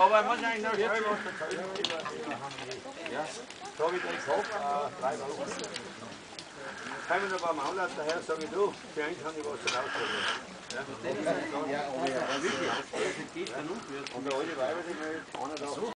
Aber man muss eigentlich noch schnell was erzählen. Ja, so habe ich den gehabt, 3 Wochen. Kommen wir noch beim Anlass daher, sage ich, du, für einen kann ich was rausholen. Ja, aber wirklich, das geht dann und der alte Weiber, die mir jetzt einer